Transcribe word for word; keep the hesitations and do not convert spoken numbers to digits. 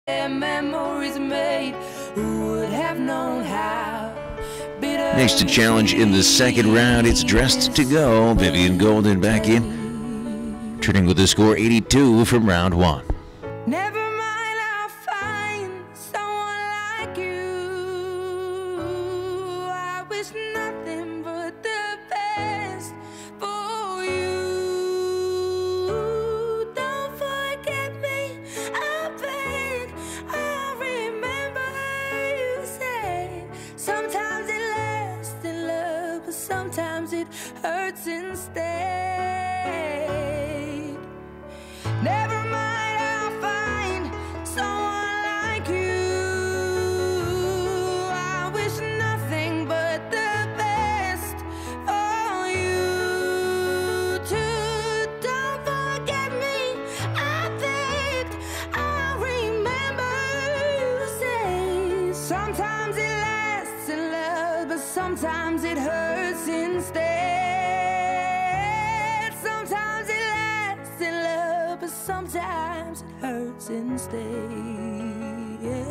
Memories made, who would have known how bitter. Next to challenge in the second round, it's Dressed to Go. Vivian Golden back in, turning with the score eighty-two from round one. Never mind, I'll find someone like you. I wish nothing but the best for you. Don't forget me, I beg. I remember you said sometimes it lasts in love, but sometimes it hurts instead. Never mind, I'll find someone like you. I wish nothing but the best for you too. Don't forget me, I begged. I remember you say sometimes it lasts in love, but sometimes it hurts instead. Sometimes it lasts in love, but sometimes it hurts instead.